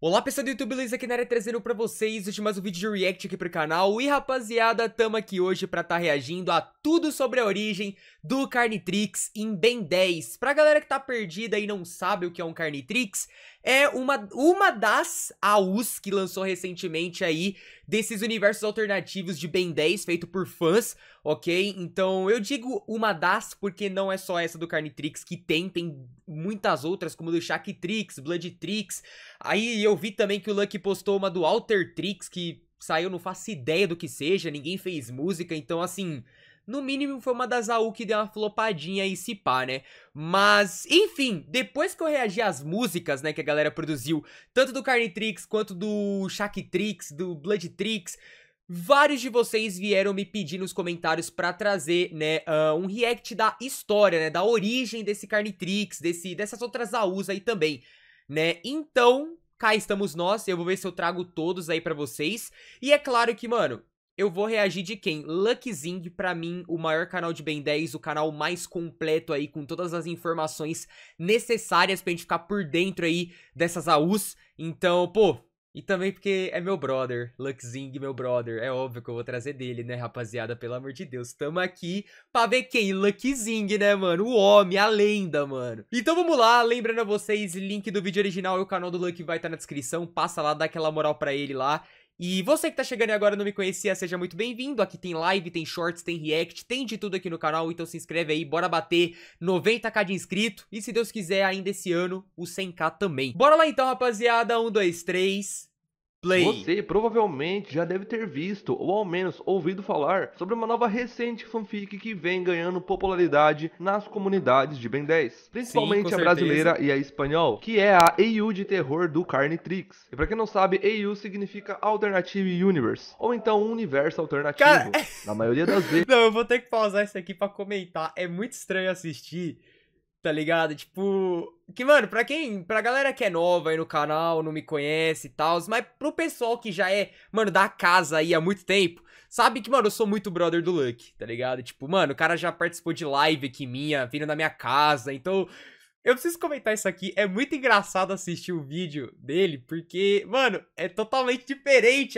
Olá pessoal do YouTube, Luiz aqui na área trazendo pra vocês hoje mais um vídeo de react aqui pro canal. E rapaziada, tamo aqui hoje pra tá reagindo a tudo sobre a origem do Carnitrix em Ben 10. Pra galera que tá perdida e não sabe o que é um Carnitrix, é uma das AUs que lançou recentemente aí desses universos alternativos de Ben 10 feito por fãs, ok? Então eu digo uma das porque não é só essa do Carnitrix que tem muitas outras como do Shaktrix, Bloodtrix. Aí eu vi também que o Lucky postou uma do Altertrix que saiu, não faço ideia do que seja, ninguém fez música, então assim... No mínimo foi uma das AU que deu uma flopadinha aí se pá, né? Mas, enfim, depois que eu reagi às músicas, né, que a galera produziu, tanto do Carnitrix quanto do Shaktrix, do Bloodtrix, vários de vocês vieram me pedir nos comentários pra trazer, né, um react da história, né, da origem desse Carnitrix, dessas outras AUs aí também, né? Então, cá estamos nós, eu vou ver se eu trago todos aí pra vocês. E é claro que, mano... eu vou reagir de quem? Luckzing, pra mim, o maior canal de Ben 10, o canal mais completo aí, com todas as informações necessárias pra gente ficar por dentro aí dessas AUs. Então, pô, e também porque é meu brother, Luckzing, meu brother. É óbvio que eu vou trazer dele, né, rapaziada? Pelo amor de Deus, tamo aqui pra ver quem? Luckzing, né, mano? O homem, a lenda, mano. Então vamos lá, lembrando a vocês, link do vídeo original e o canal do Lucky vai estar na descrição. Passa lá, dá aquela moral pra ele lá. E você que tá chegando agora e não me conhecia, seja muito bem-vindo. Aqui tem live, tem shorts, tem react, tem de tudo aqui no canal. Então se inscreve aí, bora bater 90k de inscrito. E se Deus quiser, ainda esse ano, o 100k também. Bora lá então, rapaziada. 1, 2, 3... play. Você provavelmente já deve ter visto, ou ao menos ouvido falar, sobre uma nova recente fanfic que vem ganhando popularidade nas comunidades de Ben 10. Principalmente Sim, a brasileira e a espanhol, que é a AU de terror do Carnitrix. E pra quem não sabe, AU significa Alternative Universe, ou então universo alternativo. Cara... na maioria das vezes... não, eu vou ter que pausar isso aqui pra comentar. É muito estranho assistir... tá ligado? Tipo... que, mano, pra galera que é nova aí no canal, não me conhece e tal, mas pro pessoal que já é, mano, da casa aí há muito tempo, sabe que, mano, eu sou muito brother do Lucky, tá ligado? Tipo, mano, o cara já participou de live aqui minha, vindo na minha casa, então... eu preciso comentar isso aqui, é muito engraçado assistir o vídeo dele, porque, mano, é totalmente diferente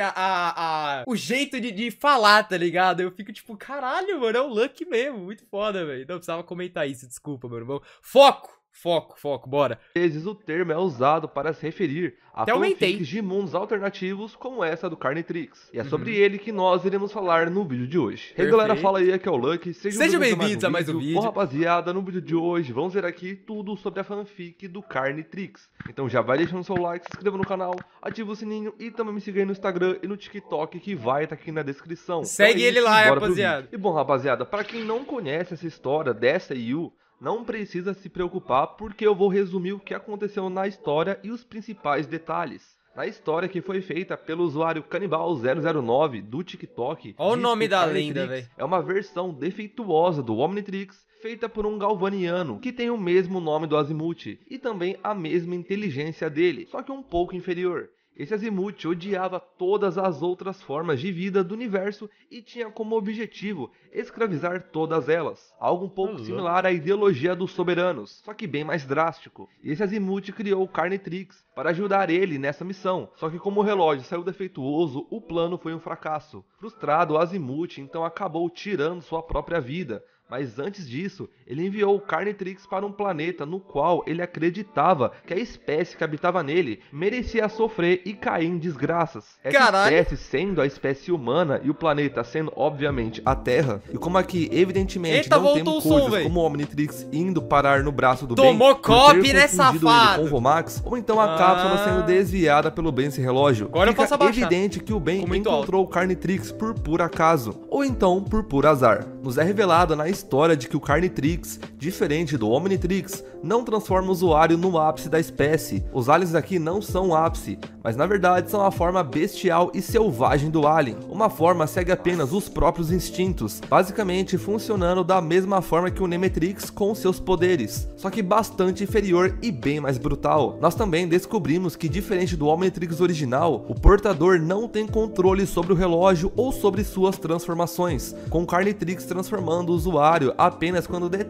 o jeito de falar, tá ligado? Eu fico tipo, caralho, mano, é o Lucky mesmo, muito foda, velho. Não, precisava comentar isso, desculpa, meu irmão. Foco! Foco, bora. Às vezes o termo é usado para se referir a fanfics de mundos alternativos como essa do Carnitrix. E é sobre ele que nós iremos falar no vídeo de hoje. E aí, galera, fala aí, aqui é o Lucky. Sejam bem-vindos a mais um vídeo. Bom, rapaziada, no vídeo de hoje vamos ver aqui tudo sobre a fanfic do Carnitrix. Então já vai deixando seu like, se inscreva no canal, ativa o sininho e também me siga aí no Instagram e no TikTok que vai estar aqui na descrição. Segue então, ele lá, rapaziada. E bom, rapaziada, para quem não conhece essa história dessa AU, não precisa se preocupar porque eu vou resumir o que aconteceu na história e os principais detalhes. Na história que foi feita pelo usuário Canibal009 do TikTok, olha o nome da lenda, velho. É uma versão defeituosa do Omnitrix feita por um galvaniano que tem o mesmo nome do Azimuth e também a mesma inteligência dele, só que um pouco inferior. Esse Azimuth odiava todas as outras formas de vida do universo e tinha como objetivo escravizar todas elas. Algo um pouco similar à ideologia dos soberanos, só que bem mais drástico. E esse Azimuth criou o Carnitrix para ajudar ele nessa missão. Só que como o relógio saiu defeituoso, o plano foi um fracasso. Frustrado, o Azimuth então acabou tirando sua própria vida. Mas antes disso, ele enviou o Carnitrix para um planeta no qual ele acreditava que a espécie que habitava nele merecia sofrer e cair em desgraças. Essa espécie sendo a espécie humana e o planeta sendo, obviamente, a Terra. E como aqui, evidentemente, não temos coisas como o Omnitrix indo parar no braço do bem, tomou copy, né, safado? Com o Vomax, ou então a cápsula sendo desviada pelo bem esse relógio. Agora eu posso abaixar. Evidente que o bem encontrou o Carnitrix por puro acaso, ou então por puro azar. Nos é revelado na história de que o Carnitrix, diferente do Omnitrix, não transforma o usuário no ápice da espécie. Os aliens aqui não são o ápice, mas na verdade são a forma bestial e selvagem do alien. Uma forma segue apenas os próprios instintos, basicamente funcionando da mesma forma que o Nemetrix com seus poderes, só que bastante inferior e bem mais brutal. Nós também descobrimos que, diferente do Omnitrix original, o portador não tem controle sobre o relógio ou sobre suas transformações, com o Carnitrix transformando o usuário apenas quando detecta uma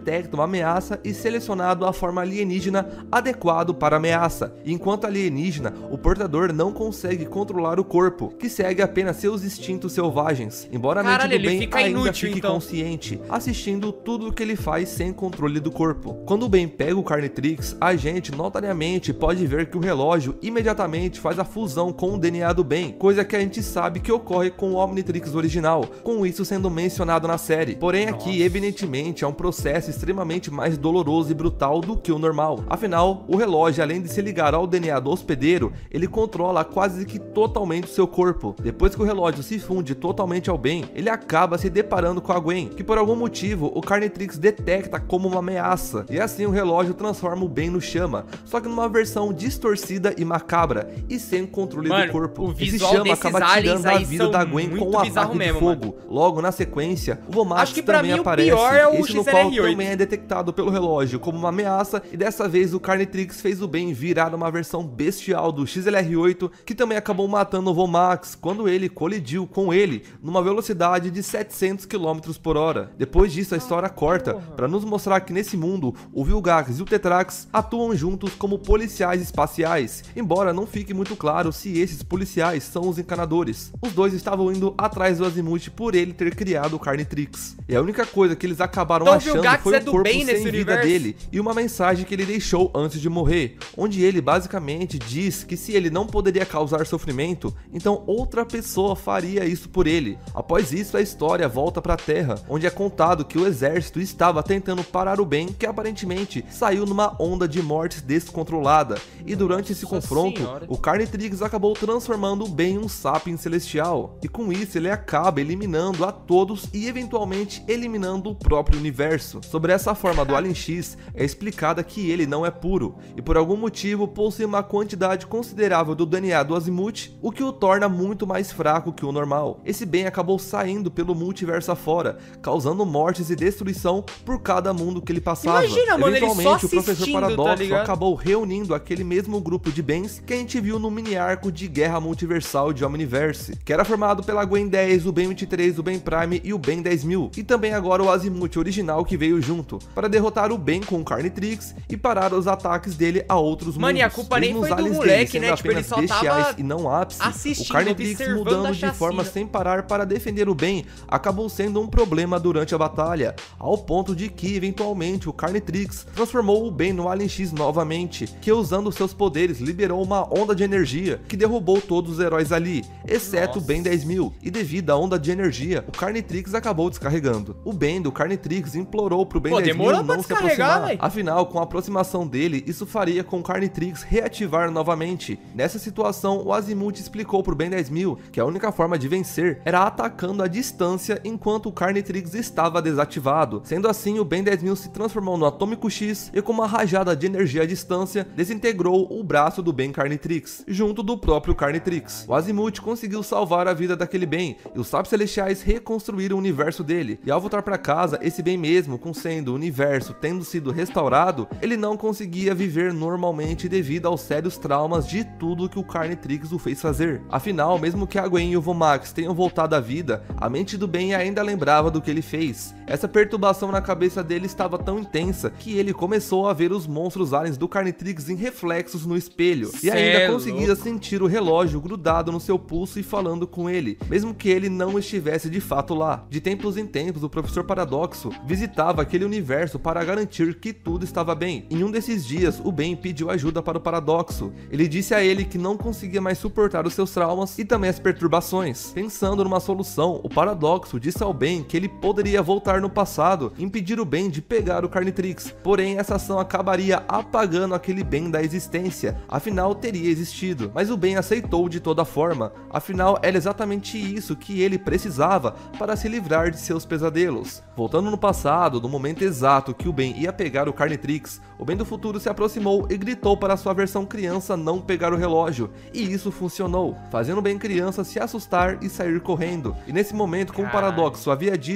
uma ameaça e selecionado a forma alienígena adequado para a ameaça. E enquanto alienígena, o portador não consegue controlar o corpo, que segue apenas seus instintos selvagens, embora a mente do Ben ainda fique consciente, assistindo tudo o que ele faz sem controle do corpo. Quando o Ben pega o Carnitrix, a gente notariamente pode ver que o relógio imediatamente faz a fusão com o DNA do Ben, coisa que a gente sabe que ocorre com o Omnitrix original, com isso sendo mencionado na série. Porém aqui, evidentemente, é um processo extremamente mais doloroso e brutal do que o normal. Afinal, o relógio, além de se ligar ao DNA do hospedeiro, ele controla quase que totalmente o seu corpo. Depois que o relógio se funde totalmente ao Ben, ele acaba se deparando com a Gwen, que por algum motivo o Carnitrix detecta como uma ameaça, e assim o relógio transforma o Ben no Chama, só que numa versão distorcida e macabra, e sem controle do corpo. Esse Chama acaba tirando a vida da Gwen com um ataque de fogo. Logo na sequência, o Vomax também aparece, esse no qual também é detectado pelo relógio como uma ameaça, e dessa vez o Carnitrix fez o Ben virar uma versão bestial do XLR8, que também acabou matando o Vomax quando ele colidiu com ele numa velocidade de 700 km por hora. Depois disso a história corta para nos mostrar que nesse mundo o Vilgax e o Tetrax atuam juntos como policiais espaciais, embora não fique muito claro se esses policiais são os encanadores. Os dois estavam indo atrás do Azimuth por ele ter criado o Carnitrix, e a única coisa que eles acabaram achando foi o corpo sem vida dele e uma mensagem que ele deixou antes de morrer, onde ele basicamente diz que se ele não poderia causar sofrimento, então outra pessoa faria isso por ele. Após isso, a história volta para a Terra, onde é contado que o exército estava tentando parar o Ben, que aparentemente saiu numa onda de mortes descontrolada, e durante esse confronto, o Carnitrix acabou transformando o Ben em um Sapien celestial, e com isso ele acaba eliminando a todos e eventualmente eliminando o próprio universo. Sobre essa forma do Alien X, é explicada que ele não é puro, e por algum motivo possui uma quantidade considerável do DNA do Azimuth, o que o torna muito mais fraco que o normal. Esse Ben acabou saindo pelo multiverso afora, causando mortes e destruição por cada mundo que ele passava. Imagina, mano, eventualmente o Professor Paradoxo acabou reunindo aquele mesmo grupo de Bens que a gente viu no mini arco de Guerra Multiversal de Omniverse, que era formado pela Gwen 10, o Ben 23, o Ben Prime e o Ben 10.000, e também agora o Azimuth original que veio junto, para derrotar o Ben com o Carnitrix e parar os ataques dele a outros mundos. Mano, e a culpa nem foi do moleque, né? Tipo, ele só tava e não ápice, assistindo, o Carnitrix mudando de forma sem parar para defender o Ben acabou sendo um problema durante a batalha, ao ponto de que eventualmente o Carnitrix transformou o Ben no Alien X novamente, que usando seus poderes liberou uma onda de energia que derrubou todos os heróis ali, exceto o Ben 10.000, e devido à onda de energia, o Carnitrix acabou descarregando. O Ben do Carnitrix implorou pro Ben 10.000 não se aproximar, afinal com a aproximação dele, isso faria com o Carnitrix reativar novamente. Nessa situação, o Azimuth explicou pro Ben 10.000 que a única forma de vencer era atacando a distância enquanto o Carnitrix estava desativado. Sendo assim, o Ben 10.000 se transformou no Atômico X e com uma rajada de energia à distância, desintegrou o braço do Ben Carnitrix, junto do próprio Carnitrix. O Azimuth conseguiu salvar a vida daquele Ben, e os Sábios Celestiais reconstruíram o universo dele, e ao voltar para casa, esse Ben mesmo, com sendo o universo tendo sido restaurado, ele não conseguia viver normalmente devido aos sérios traumas de tudo que o Carnitrix o fez fazer. Afinal, mesmo que a Gwen e o Vomax tenham voltado à vida, a mente do Ben ainda lembrava do que ele fez. Essa perturbação na cabeça dele estava tão intensa que ele começou a ver os monstros aliens do Carnitrix em reflexos no espelho, e ainda conseguia sentir o relógio grudado no seu pulso e falando com ele, mesmo que ele não estivesse de fato lá. De tempos em tempos, o Professor Paradoxo visitava aquele universo para garantir que tudo estava bem. Em um desses dias, o Ben pediu ajuda para o Paradoxo. Ele disse a ele que não conseguia mais suportar os seus traumas e também as perturbações. Pensando numa solução, o Paradoxo disse ao Ben que ele poderia voltar no passado e impedir o Ben de pegar o Carnitrix, porém essa ação acabaria apagando aquele Ben da existência, afinal teria existido. Mas o Ben aceitou de toda forma, afinal era exatamente isso que ele precisava para se livrar de seus pesadelos. Voltando no passado, no momento exato que o Ben ia pegar o Carnitrix, o Ben do futuro se aproximou e gritou para sua versão criança não pegar o relógio, e isso funcionou, fazendo o Ben criança se assustar e sair correndo. E nesse momento, como o Paradoxo havia dito, o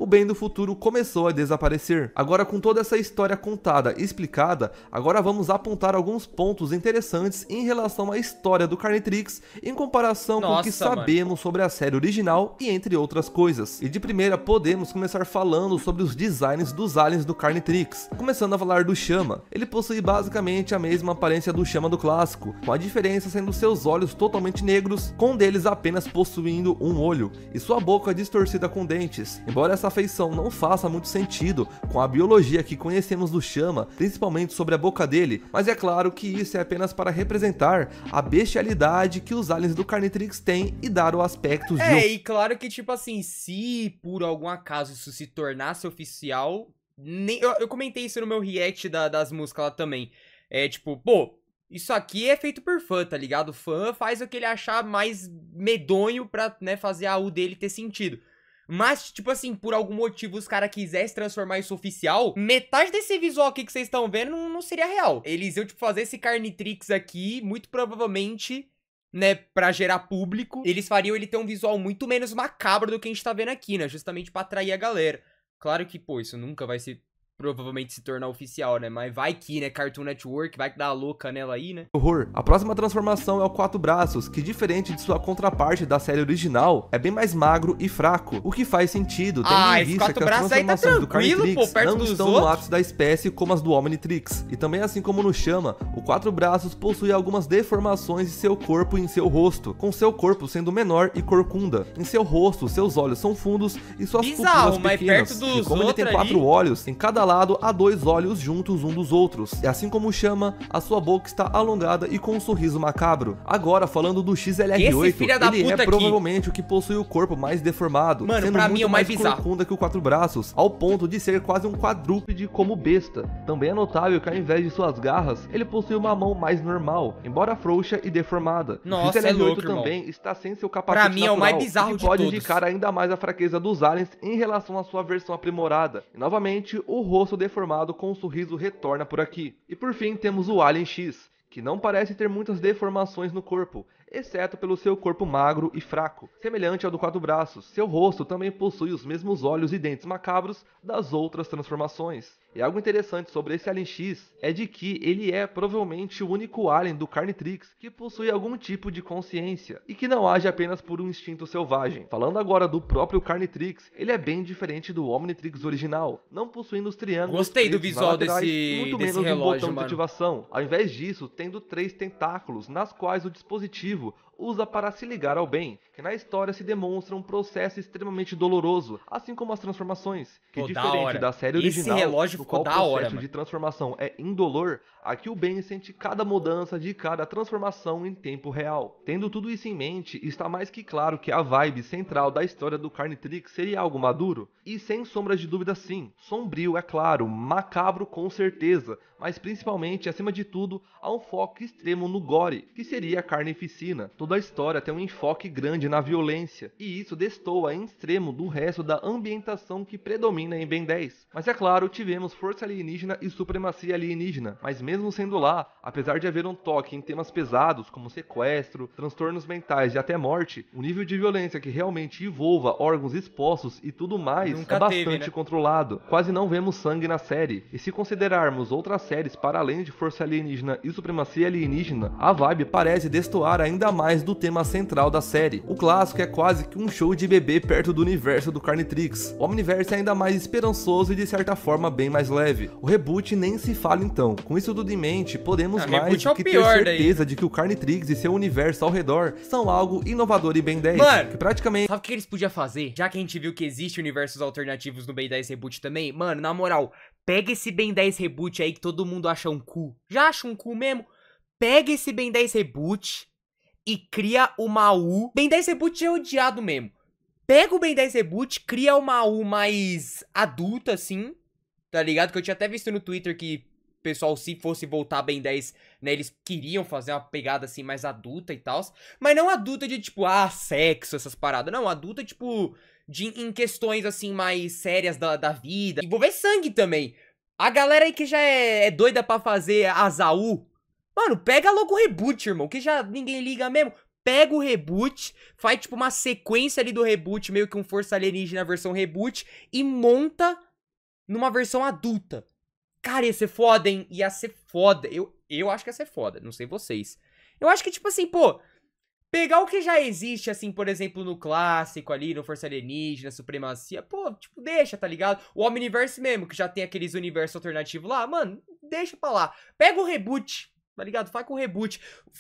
o Ben do futuro começou a desaparecer. Agora, com toda essa história contada e explicada, agora vamos apontar alguns pontos interessantes em relação à história do Carnitrix em comparação com o que sabemos sobre a série original e entre outras coisas. E de primeira podemos começar falando sobre os designs dos aliens do Carnitrix. Começando a falar do Chama, ele possui basicamente a mesma aparência do Chama do clássico, com a diferença sendo seus olhos totalmente negros, com um deles apenas possuindo um olho, e sua boca distorcida com dentes. Embora essa feição não faça muito sentido com a biologia que conhecemos do Chama, principalmente sobre a boca dele, mas é claro que isso é apenas para representar a bestialidade que os aliens do Carnitrix têm e dar o aspecto de... e claro que tipo assim, se por algum acaso isso se tornasse oficial, eu comentei isso no meu react das músicas lá também, tipo, pô, isso aqui é feito por fã, tá ligado? O fã faz o que ele achar mais medonho pra, né, fazer a U dele ter sentido. Mas, tipo assim, por algum motivo os caras quisessem transformar isso oficial, metade desse visual aqui que vocês estão vendo não seria real. Eles iam, tipo, fazer esse Carnitrix aqui, muito provavelmente, né, pra gerar público. Eles fariam ele ter um visual muito menos macabro do que a gente tá vendo aqui, né? Justamente pra atrair a galera. Claro que, pô, isso nunca vai ser... provavelmente se tornar oficial, né? Mas vai que, né? Cartoon Network, vai que dá a louca nela aí, né? Horror. A próxima transformação é o Quatro Braços, que diferente de sua contraparte da série original, é bem mais magro e fraco, o que faz sentido, tendo em vista que as transformações do Carnitrix não estão no ápice da espécie como as do Omnitrix. E também, assim como no Chama, o Quatro Braços possui algumas deformações em seu corpo e em seu rosto, com seu corpo sendo menor e corcunda. Em seu rosto, seus olhos são fundos e suas pupilas pequenas. E como ele tem 4 olhos, em cada lado há 2 olhos juntos um dos outros, e assim como o Chama, a sua boca está alongada e com um sorriso macabro. Agora, falando do XLR8, ele é provavelmente o que possui o corpo mais deformado, mano, sendo pra muito mim é o mais bizarro. corcunda que o Quatro Braços, ao ponto de ser quase um quadrúpede como besta. Também é notável que ao invés de suas garras, ele possui uma mão mais normal, embora frouxa e deformada. Nossa, o XLR8 louco, também irmão. está sem seu capacete pra mim natural, é o mais bizarro que de pode todos. indicar ainda mais a fraqueza dos aliens em relação à sua versão aprimorada. E novamente, o rosto deformado com um sorriso retorna por aqui. E por fim temos o Alien X, que não parece ter muitas deformações no corpo, exceto pelo seu corpo magro e fraco. Semelhante ao do Quatro Braços, seu rosto também possui os mesmos olhos e dentes macabros das outras transformações. E algo interessante sobre esse Alien X é de que ele é provavelmente o único alien do Carnitrix que possui algum tipo de consciência, e que não age apenas por um instinto selvagem. Falando agora do próprio Carnitrix, ele é bem diferente do Omnitrix original, não possuindo os triângulos. Gostei do visual laterais, e muito menos relógio, um botão de ativação. Ao invés disso, tendo 3 tentáculos, nas quais o dispositivo usa para se ligar ao Ben, que na história se demonstra um processo extremamente doloroso, assim como as transformações, que diferente da série original, no qual o processo de transformação é indolor, aqui o Ben sente cada mudança de cada transformação em tempo real. Tendo tudo isso em mente, está mais que claro que a vibe central da história do Carnitrix seria algo maduro, e sem sombra de dúvida sim, sombrio é claro, macabro com certeza, mas principalmente, acima de tudo, há um foco extremo no gore, que seria a carnificina. Toda a história tem um enfoque grande na violência, e isso destoa em extremo do resto da ambientação que predomina em Ben 10. Mas é claro, tivemos força alienígena e supremacia alienígena, mas mesmo sendo lá, apesar de haver um toque em temas pesados como sequestro, transtornos mentais e até morte, o nível de violência que realmente envolva órgãos expostos e tudo mais é bastante controlado. Quase não vemos sangue na série, e se considerarmos outras séries para além de força alienígena e supremacia alienígena, a vibe parece destoar ainda mais do tema central da série. O clássico é quase que um show de bebê perto do universo do Carnitrix. O Omniverse é ainda mais esperançoso e de certa forma bem mais leve. O reboot nem se fala então. Com isso tudo em mente, podemos mais do que ter certeza de que o Carnitrix e seu universo ao redor são algo inovador em Ben 10. Mano, que praticamente... sabe o que eles podiam fazer? Já que a gente viu que existe universos alternativos no Ben 10 Reboot também, mano, na moral, pega esse Ben 10 Reboot aí que todo mundo acha um cu. Já acha um cu mesmo? Pega esse Ben 10 Reboot e cria uma U. Ben 10 Reboot é odiado mesmo. Pega o Ben 10 Reboot, cria uma U mais adulta, assim, tá ligado? Que eu tinha até visto no Twitter que o pessoal, se fosse voltar Ben 10, né, eles queriam fazer uma pegada, assim, mais adulta e tal. Mas não adulta de, tipo, sexo, essas paradas. Não, adulta, tipo, em questões, assim, mais sérias da vida. Envolver sangue também. A galera aí que já é doida pra fazer a Zaú, mano, pega logo o reboot, irmão, que já ninguém liga mesmo. pega o reboot, faz tipo uma sequência ali do reboot, meio que um Força Alienígena versão reboot, e monta numa versão adulta. Cara, ia ser foda, hein? Ia ser foda. Eu acho que ia ser foda, não sei vocês. Eu acho que, tipo assim, pô, pegar o que já existe, assim, por exemplo, no clássico ali, no Força Alienígena, Supremacia, pô, tipo, deixa, tá ligado? O Omniverse mesmo, que já tem aqueles universos alternativos lá, mano, deixa pra lá. Pega o reboot, tá ligado? Faz com o reboot.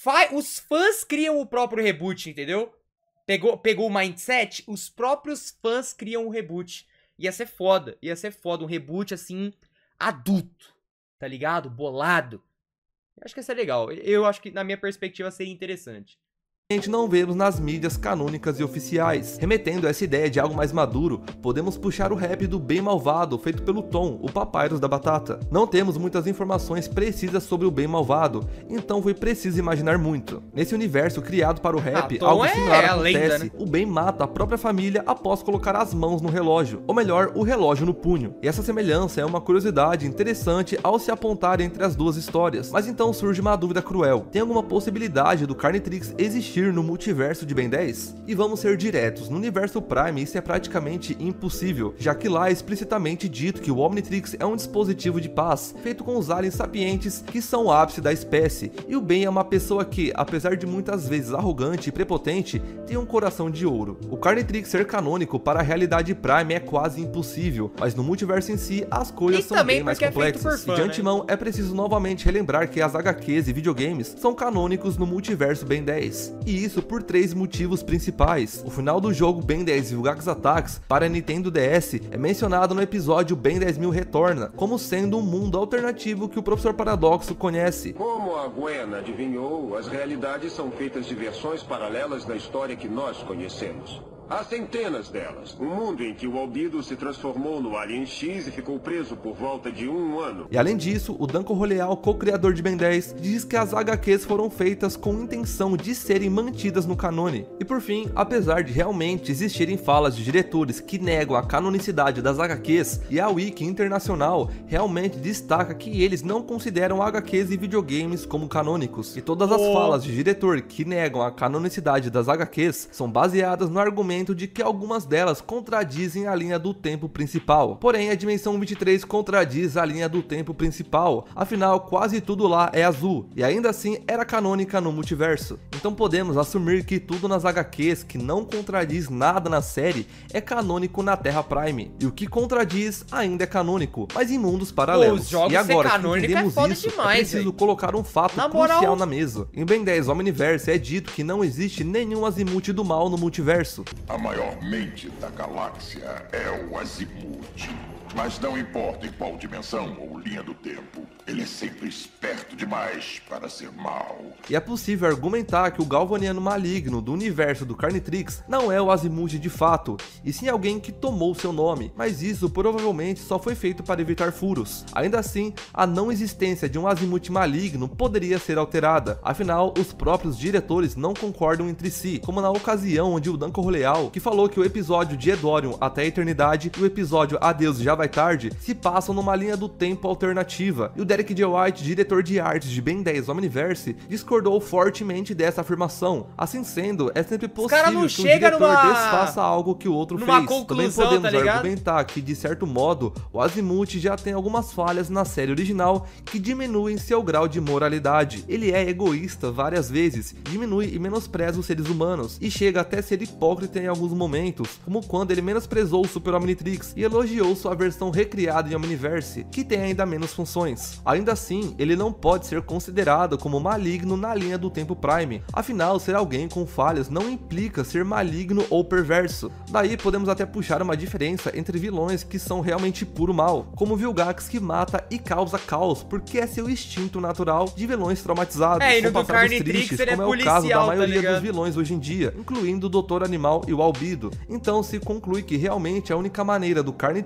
Os fãs criam o próprio reboot, entendeu? Pegou o mindset, os próprios fãs criam o reboot. Ia ser foda, um reboot, assim, adulto, tá ligado? Bolado. Eu acho que ia ser legal. Eu acho que, na minha perspectiva, seria interessante. Não vemos nas mídias canônicas e oficiais. Remetendo a essa ideia de algo mais maduro, podemos puxar o rap do Bem Malvado, feito pelo Tom, o Papyrus da Batata. Não temos muitas informações precisas sobre o Bem Malvado, então foi preciso imaginar muito. Nesse universo criado para o rap, algo similar acontece. Lenda, né? O Ben mata a própria família após colocar as mãos no relógio, ou melhor, o relógio no punho. E essa semelhança é uma curiosidade interessante ao se apontar entre as duas histórias. Mas então surge uma dúvida cruel. Tem alguma possibilidade do Carnitrix existir no multiverso de Ben 10? E vamos ser diretos, no universo Prime isso é praticamente impossível, já que lá é explicitamente dito que o Omnitrix é um dispositivo de paz, feito com os aliens sapientes que são o ápice da espécie, e o Ben é uma pessoa que, apesar de muitas vezes arrogante e prepotente, tem um coração de ouro. O Carnitrix ser canônico para a realidade Prime é quase impossível, mas no multiverso em si as coisas são bem mais complexas, e de antemão é preciso novamente relembrar que as HQs e videogames são canônicos no multiverso Ben 10. E isso por 3 motivos principais. O final do jogo Ben 10 Vilgax Attacks para Nintendo DS é mencionado no episódio Ben 10.000 Retorna, como sendo um mundo alternativo que o Professor Paradoxo conhece. Como a Gwen adivinhou, as realidades são feitas de versões paralelas da história que nós conhecemos. Há centenas delas. Um mundo em que o Albedo se transformou no Alien X e ficou preso por volta de 1 ano. E além disso, o Danko Roleal, co-criador de Ben 10, diz que as HQs foram feitas com intenção de serem mantidas no canone. E por fim, apesar de realmente existirem falas de diretores que negam a canonicidade das HQs, e a Wiki Internacional realmente destaca que eles não consideram HQs e videogames como canônicos. E todas as falas de diretor que negam a canonicidade das HQs são baseadas no argumento de que algumas delas contradizem a linha do tempo principal. Porém, a dimensão 23 contradiz a linha do tempo principal, afinal quase tudo lá é azul, e ainda assim era canônica no multiverso. Então podemos assumir que tudo nas HQs que não contradiz nada na série é canônico na Terra Prime, e o que contradiz ainda é canônico, mas em mundos paralelos. E agora que entendemos isso, demais, é preciso colocar um fato crucial na mesa. Em Ben 10 Omniverse é dito que não existe nenhum Azimuth do mal no multiverso. A maior mente da galáxia é o Azimuth. Mas não importa em qual dimensão ou linha do tempo, ele é sempre esperto demais para ser mau. E é possível argumentar que o Galvaniano maligno do universo do Carnitrix não é o Azimuth de fato, e sim alguém que tomou seu nome, mas isso provavelmente só foi feito para evitar furos. Ainda assim, a não existência de um Azimuth maligno poderia ser alterada, afinal, os próprios diretores não concordam entre si, como na ocasião onde o Danko Roleal, que falou que o episódio de Edorion até a eternidade e o episódio Adeus Já Vai Tarde se passam numa linha do tempo alternativa, e o Derek J. White, diretor de artes de Ben 10 Omniverse, discordou fortemente dessa afirmação. Assim sendo, é sempre possível que um diretor desfaça algo que o outro fez. Também podemos argumentar que, de certo modo, o Azimuth já tem algumas falhas na série original que diminuem seu grau de moralidade. Ele é egoísta várias vezes, diminui e menospreza os seres humanos, e chega até ser hipócrita em alguns momentos, como quando ele menosprezou o Super Omnitrix e elogiou sua versão recriada em Omniverse, que tem ainda menos funções. Ainda assim, ele não pode ser considerado como maligno na linha do tempo Prime, afinal, ser alguém com falhas não implica ser maligno ou perverso. Daí podemos até puxar uma diferença entre vilões que são realmente puro mal, como Vilgax, que mata e causa caos porque é seu instinto natural, de vilões traumatizados, e no com do Carnitrix tristes, ele como é o caso da maioria dos vilões hoje em dia, incluindo o Doutor Animal e o Albedo. Então se conclui que realmente a única maneira do Carnitrix ser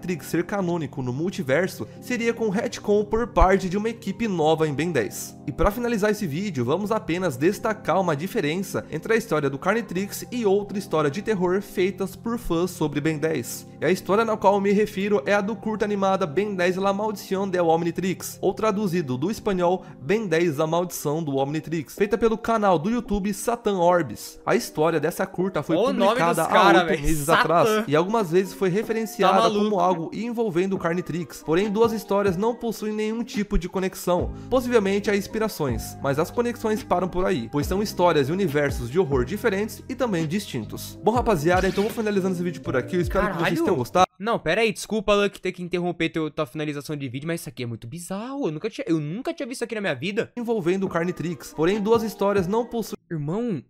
canônico no multiverso seria com retcon por parte de uma equipe nova em Ben 10. E para finalizar esse vídeo, vamos apenas destacar uma diferença entre a história do Carnitrix e outra história de terror feitas por fãs sobre Ben 10. E a história na qual me refiro é a do curta animada Ben 10 La Maldición del Omnitrix, ou traduzido do espanhol Ben 10 A Maldição do Omnitrix, feita pelo canal do YouTube Satan Orbs. A história dessa curta foi publicada há 8 meses atrás e algumas vezes foi referenciada como algo envolvendo o Carnitrix, porém duas histórias não possuem nenhum tipo de conexão, possivelmente há inspirações, mas as conexões param por aí, pois são histórias e universos de horror diferentes e também distintos. Bom, rapaziada, então vou finalizando esse vídeo por aqui, eu espero que vocês tenham gostado. Não, pera aí, desculpa, Luck, ter que interromper tua finalização de vídeo, mas isso aqui é muito bizarro, eu nunca tinha visto isso aqui na minha vida. Envolvendo o Carnitrix, porém duas histórias não possuem... Irmão,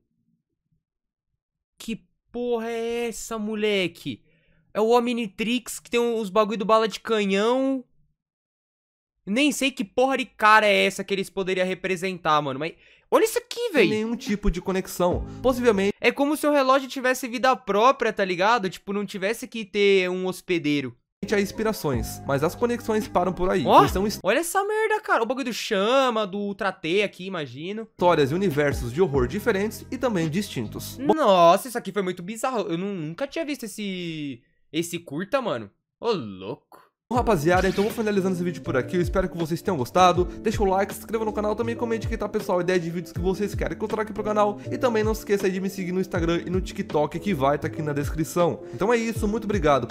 que porra é essa, moleque? É o Omnitrix que tem os bagulho do bala de canhão. Nem sei que porra de cara é essa que eles poderiam representar, mano, mas... Olha isso aqui, velho. Nenhum tipo de conexão, possivelmente... É como se o relógio tivesse vida própria, tá ligado? Tipo, não tivesse que ter um hospedeiro. Há inspirações, mas as conexões param por aí. Ó, olha essa merda, cara. O bagulho do chama, do Ultra T aqui, imagino. Histórias e universos de horror diferentes e também distintos. Nossa, isso aqui foi muito bizarro. Eu nunca tinha visto esse curta, mano. Ô, louco. Bom, rapaziada, então vou finalizando esse vídeo por aqui, eu espero que vocês tenham gostado, deixa o like, se inscreva no canal, também comente aqui, tá pessoal, ideia de vídeos que vocês querem que eu traga aqui pro canal, e também não se esqueça aí de me seguir no Instagram e no TikTok, que vai estar aqui na descrição. Então é isso, muito obrigado.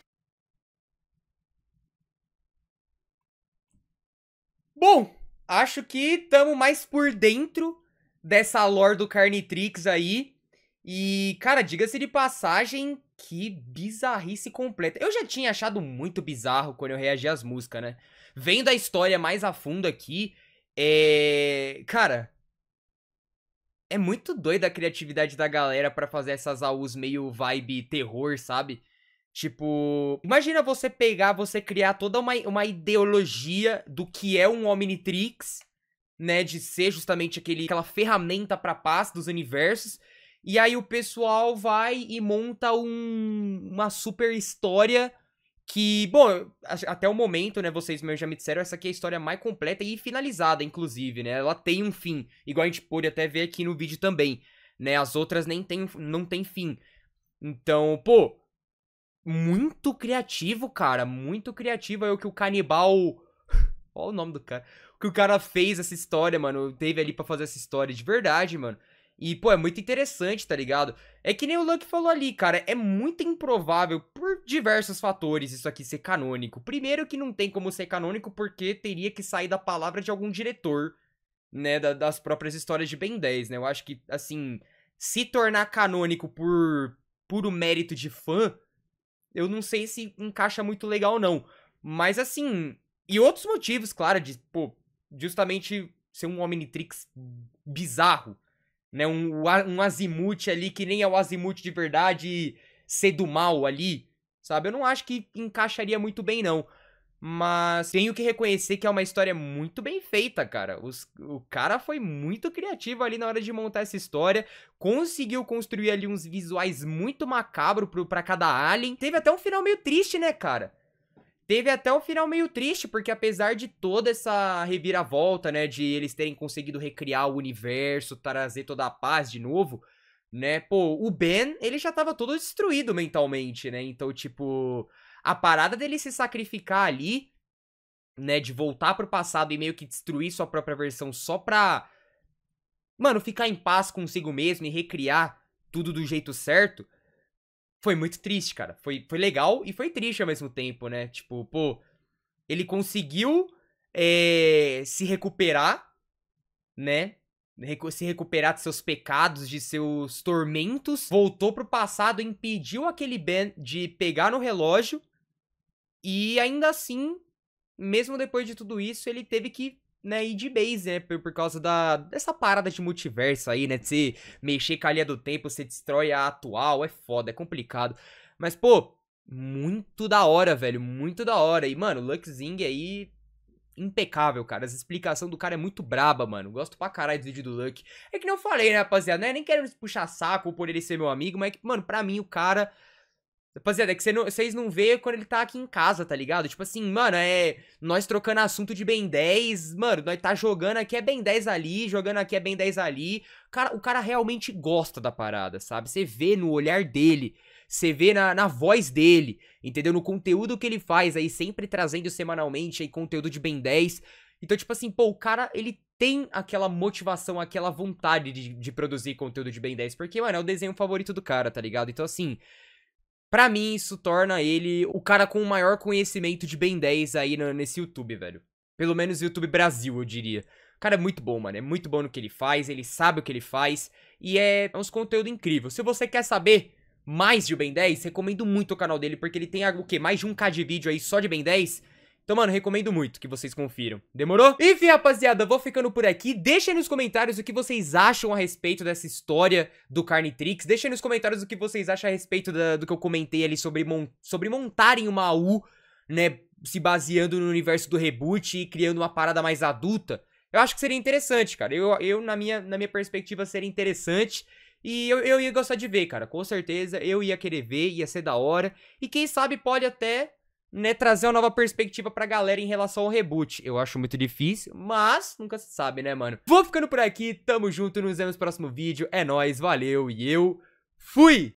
Bom, acho que tamo mais por dentro dessa lore do Carnitrix aí, e, cara, diga-se de passagem... Que bizarrice completa. Eu já tinha achado muito bizarro quando eu reagi às músicas, né? Vendo a história mais a fundo aqui, cara... É muito doida a criatividade da galera pra fazer essas AUs meio vibe terror, sabe? Tipo... Imagina você pegar, você criar toda uma ideologia do que é um Omnitrix, né? De ser justamente aquela ferramenta pra paz dos universos... E aí o pessoal vai e monta uma super história que, bom, até o momento, né, vocês mesmo já me disseram, essa aqui é a história mais completa e finalizada, inclusive, né? Ela tem um fim, igual a gente pôde até ver aqui no vídeo também, né? As outras não tem fim. Então, pô, muito criativo, cara, muito criativo é o que o Canibal... Olha o nome do cara. O que o cara fez essa história, mano, teve ali pra fazer essa história de verdade, mano. E, pô, é muito interessante, tá ligado? É que nem o Luck falou ali, cara, é muito improvável por diversos fatores isso aqui ser canônico. Primeiro que não tem como ser canônico porque teria que sair da palavra de algum diretor, né, das próprias histórias de Ben 10, né? Eu acho que, assim, se tornar canônico por puro mérito de fã, eu não sei se encaixa muito legal, não. Mas, assim, e outros motivos, claro, de, pô, justamente ser um Omnitrix bizarro. Né, um Azimuth ali que nem é o Azimuth de verdade ser do mal ali, sabe? Eu não acho que encaixaria muito bem, não. Mas tenho que reconhecer que é uma história muito bem feita, cara. O cara foi muito criativo ali na hora de montar essa história. Conseguiu construir ali uns visuais muito macabros pra cada alien. Teve até um final meio triste, né, cara? Teve até um final meio triste, porque apesar de toda essa reviravolta, né, de eles terem conseguido recriar o universo, trazer toda a paz de novo, né, pô, o Ben, ele já tava todo destruído mentalmente, né, então, tipo, a parada dele se sacrificar ali, né, de voltar pro passado e meio que destruir sua própria versão só pra, mano, ficar em paz consigo mesmo e recriar tudo do jeito certo, foi muito triste, cara. Foi legal e foi triste ao mesmo tempo, né? Tipo, pô, ele conseguiu se recuperar, né? Se recuperar de seus pecados, de seus tormentos. Voltou pro passado, impediu aquele Ben de pegar no relógio. E ainda assim, mesmo depois de tudo isso, ele teve que, né, ir de base, né, por causa dessa parada de multiverso aí, né, de você mexer com a linha do tempo, você destrói a atual, é foda, é complicado. Mas, pô, muito da hora, velho, muito da hora. E, mano, o Luckzing aí, impecável, cara. As explicações do cara é muito braba, mano. Gosto pra caralho do vídeo do Luck. É que nem eu falei, né, rapaziada, né, nem quero puxar saco por ele ser meu amigo, mas, mano, pra mim o cara... Rapaziada, é que vocês não vê quando ele tá aqui em casa, tá ligado? Tipo assim, mano, nós trocando assunto de Ben 10, mano, nós tá jogando aqui é Ben 10 ali, jogando aqui é Ben 10 ali. O cara realmente gosta da parada, sabe? Você vê no olhar dele, você vê na voz dele, entendeu? No conteúdo que ele faz aí, sempre trazendo semanalmente aí conteúdo de Ben 10. Então, tipo assim, pô, o cara, ele tem aquela motivação, aquela vontade de produzir conteúdo de Ben 10, porque, mano, é o desenho favorito do cara, tá ligado? Então, assim, pra mim, isso torna ele o cara com o maior conhecimento de Ben 10 aí nesse YouTube, velho. Pelo menos YouTube Brasil, eu diria. O cara é muito bom, mano. É muito bom no que ele faz, ele sabe o que ele faz. E é uns conteúdos incríveis. Se você quer saber mais de Ben 10, recomendo muito o canal dele, porque ele tem, o quê? Mais de 1K de vídeo aí só de Ben 10. Então, mano, recomendo muito que vocês confiram. Demorou? Enfim, rapaziada, vou ficando por aqui. Deixa aí nos comentários o que vocês acham a respeito dessa história do Carnitrix. Deixa aí nos comentários o que vocês acham a respeito do que eu comentei ali sobre montarem uma AU, né, se baseando no universo do reboot e criando uma parada mais adulta. Eu acho que seria interessante, cara. Eu na minha perspectiva, seria interessante. E eu ia gostar de ver, cara. Com certeza, eu ia querer ver, ia ser da hora. E quem sabe pode até, né, trazer uma nova perspectiva pra galera em relação ao reboot. Eu acho muito difícil, mas nunca se sabe, né, mano? Vou ficando por aqui, tamo junto, nos vemos no próximo vídeo. É nóis, valeu e eu fui!